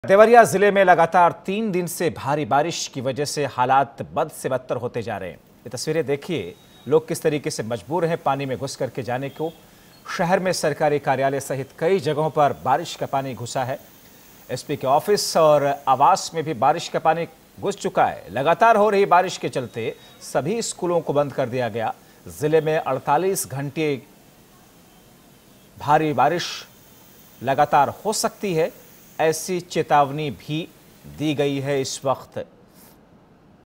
देवरिया जिले में लगातार 3 दिन से भारी बारिश की वजह से हालात बद से बदतर होते जा रहे हैं। ये तस्वीरें देखिए, लोग किस तरीके से मजबूर हैं पानी में घुस करके जाने को। शहर में सरकारी कार्यालय सहित कई जगहों पर बारिश का पानी घुसा है। एसपी के ऑफिस और आवास में भी बारिश का पानी घुस चुका है। लगातार हो रही बारिश के चलते सभी स्कूलों को बंद कर दिया गया। जिले में 48 घंटे भारी बारिश लगातार हो सकती है, ऐसी चेतावनी भी दी गई है इस वक्त।